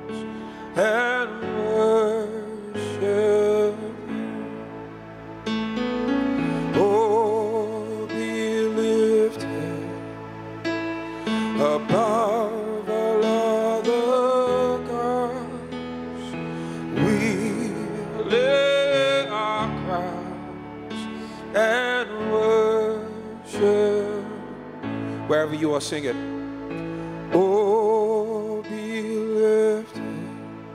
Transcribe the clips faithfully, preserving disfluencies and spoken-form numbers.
and worship you. Oh, be lifted above all other gods. We lay our crowns and worship. Wherever you are, sing it. Oh, be lifted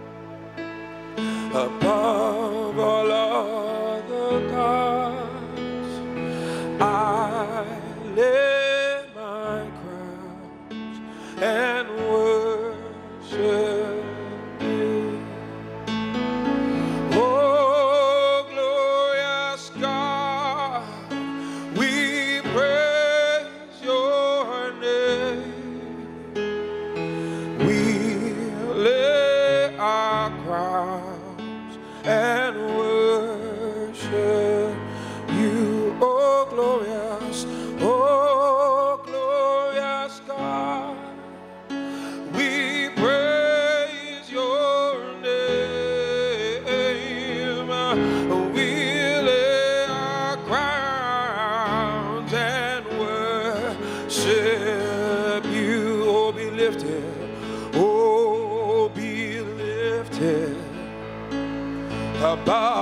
above all other gods. I lay my crowns and worship you. Oh, glorious God, we praise your name. We lay our crowns and worship you. Oh, glorious, oh, glorious God, we praise your name. We lay our crowns and worship you. Oh, be lifted, oh, be lifted above